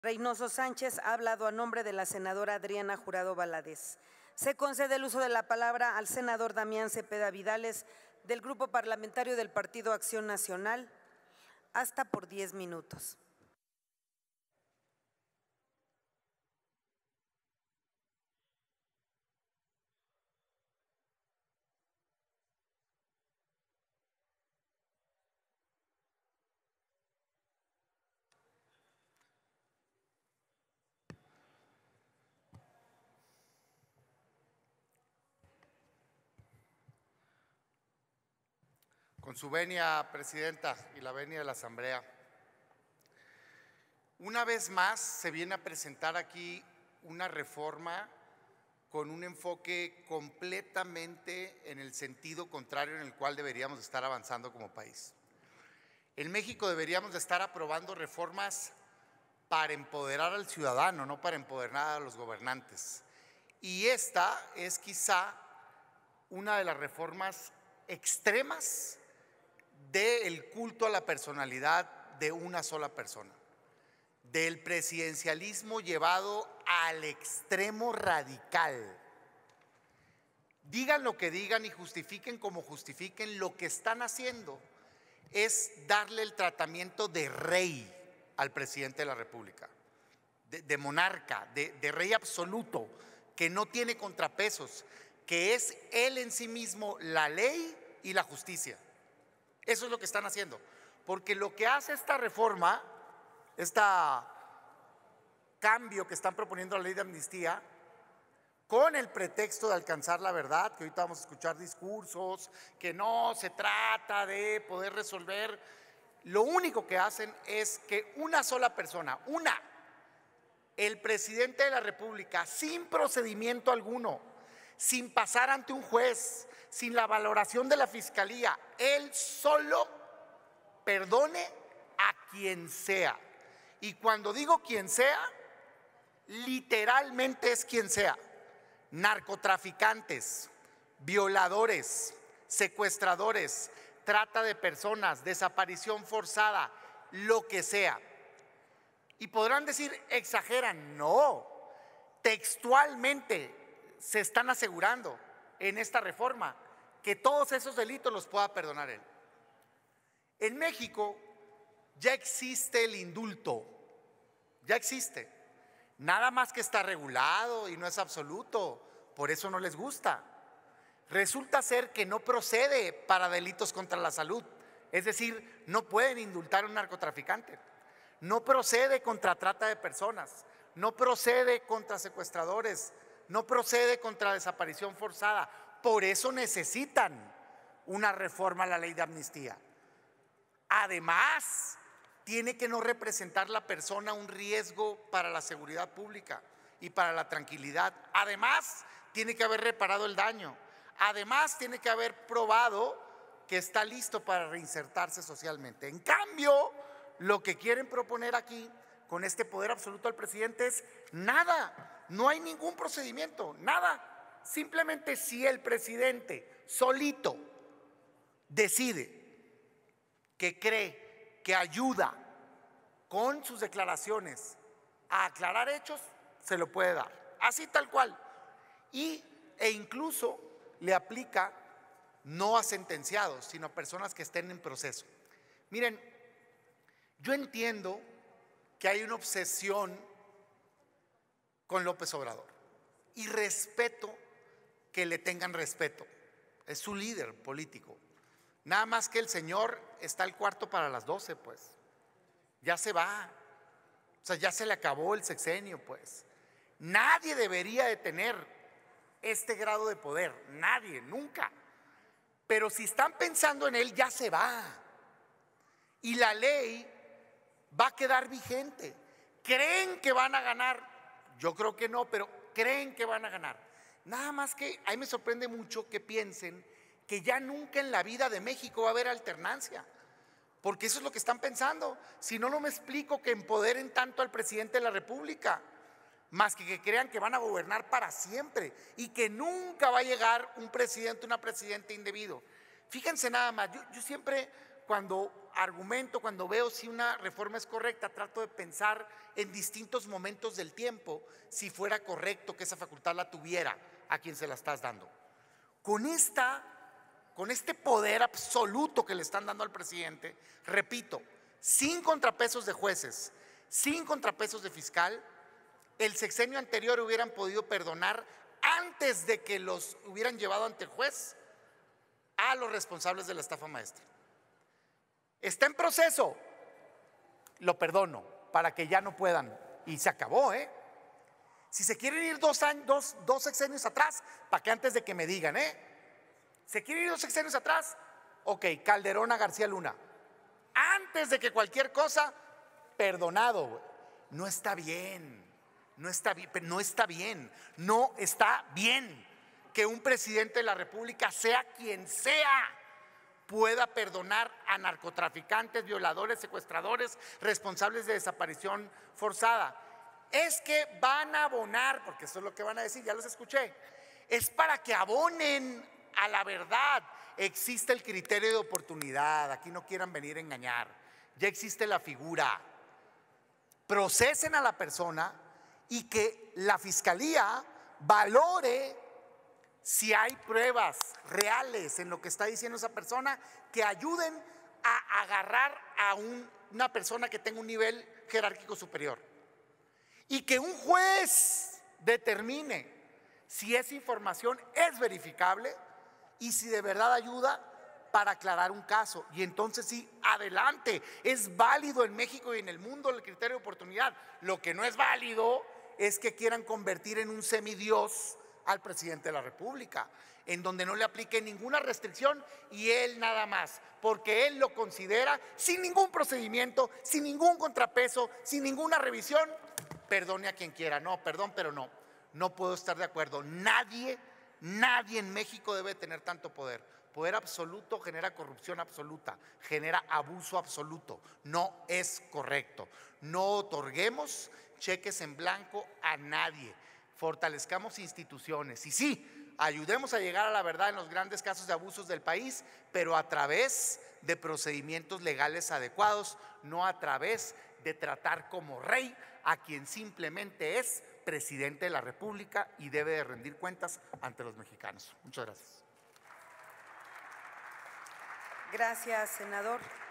Reynoso Sánchez ha hablado a nombre de la senadora Adriana Jurado Valadez. Se concede el uso de la palabra al senador Damián Cepeda Vidales, del Grupo Parlamentario del Partido Acción Nacional, hasta por 10 minutos. Con su venia, Presidenta, y la venia de la Asamblea, una vez más se viene a presentar aquí una reforma con un enfoque completamente en el sentido contrario en el cual deberíamos estar avanzando como país. En México deberíamos de estar aprobando reformas para empoderar al ciudadano, no para empoderar a los gobernantes. Y esta es quizá una de las reformas extremas del culto a la personalidad de una sola persona, del presidencialismo llevado al extremo radical. Digan lo que digan y justifiquen como justifiquen, lo que están haciendo es darle el tratamiento de rey al presidente de la República, de monarca, de rey absoluto, que no tiene contrapesos, que es él en sí mismo la ley y la justicia. Eso es lo que están haciendo, porque lo que hace esta reforma, este cambio que están proponiendo a la ley de amnistía, con el pretexto de alcanzar la verdad, que ahorita vamos a escuchar discursos, que no se trata de poder resolver, lo único que hacen es que una sola persona, el presidente de la República, sin procedimiento alguno, sin pasar ante un juez, sin la valoración de la fiscalía, él solo perdone a quien sea. Y cuando digo quien sea, literalmente es quien sea. Narcotraficantes, violadores, secuestradores, trata de personas, desaparición forzada, lo que sea. Y podrán decir, exageran. No, textualmente se están asegurando en esta reforma que todos esos delitos los pueda perdonar él. En México ya existe el indulto, ya existe, nada más que está regulado y no es absoluto, por eso no les gusta. Resulta ser que no procede para delitos contra la salud, es decir, no pueden indultar a un narcotraficante, no procede contra trata de personas, no procede contra secuestradores, no procede contra desaparición forzada. Por eso necesitan una reforma a la ley de amnistía. Además, tiene que no representar la persona un riesgo para la seguridad pública y para la tranquilidad. Además, tiene que haber reparado el daño. Además, tiene que haber probado que está listo para reinsertarse socialmente. En cambio, lo que quieren proponer aquí con este poder absoluto al presidente es nada. No hay ningún procedimiento, nada. Simplemente si el presidente solito decide que cree que ayuda con sus declaraciones a aclarar hechos, se lo puede dar, así tal cual. E incluso le aplica no a sentenciados, sino a personas que estén en proceso. Miren, yo entiendo que hay una obsesión con López Obrador y respeto que le tengan respeto, es su líder político. Nada más que el señor está al cuarto para las 12, pues ya se va, o sea, ya se le acabó el sexenio, pues nadie debería de tener este grado de poder, nadie, nunca. Pero si están pensando en él, ya se va y la ley va a quedar vigente. ¿Creen que van a ganar? Yo creo que no, pero creen que van a ganar. Nada más que a mí me sorprende mucho que piensen que ya nunca en la vida de México va a haber alternancia, porque eso es lo que están pensando. Si no, no me explico que empoderen tanto al presidente de la República, más que crean que van a gobernar para siempre y que nunca va a llegar un presidente, una presidenta indebido. Fíjense nada más, yo siempre cuando argumento, cuando veo si una reforma es correcta, trato de pensar en distintos momentos del tiempo si fuera correcto que esa facultad la tuviera a quien se la estás dando. Con este poder absoluto que le están dando al presidente, repito, sin contrapesos de jueces, sin contrapesos de fiscal, el sexenio anterior hubieran podido perdonar antes de que los hubieran llevado ante el juez a los responsables de la estafa maestra. Está en proceso, lo perdono, para que ya no puedan, y se acabó, ¿eh? Si se quieren ir dos sexenios atrás, para que antes de que me digan, ¿se quieren ir 2 sexenios atrás? Ok, Calderón a García Luna. Antes de que cualquier cosa, perdonado, güey. No está bien, no está bien que un presidente de la República, sea quien sea, pueda perdonar a narcotraficantes, violadores, secuestradores, responsables de desaparición forzada. Es que van a abonar, porque eso es lo que van a decir, ya los escuché, es para que abonen a la verdad. Existe el criterio de oportunidad, aquí no quieran venir a engañar, ya existe la figura. Procesen a la persona y que la fiscalía valore si hay pruebas reales en lo que está diciendo esa persona que ayuden a agarrar a una persona que tenga un nivel jerárquico superior. Y que un juez determine si esa información es verificable y si de verdad ayuda para aclarar un caso. Y entonces sí, adelante, es válido en México y en el mundo el criterio de oportunidad. Lo que no es válido es que quieran convertir en un semidios al presidente de la República, en donde no le aplique ninguna restricción y él nada más, porque él lo considera sin ningún procedimiento, sin ningún contrapeso, sin ninguna revisión. Perdone a quien quiera, no, perdón, pero no puedo estar de acuerdo. Nadie en México debe tener tanto poder. Poder absoluto genera corrupción absoluta, genera abuso absoluto. No es correcto. No otorguemos cheques en blanco a nadie. Fortalezcamos instituciones y sí, ayudemos a llegar a la verdad en los grandes casos de abusos del país, pero a través de procedimientos legales adecuados, no a través de tratar como rey a quien simplemente es presidente de la República y debe de rendir cuentas ante los mexicanos. Muchas gracias. Gracias, senador.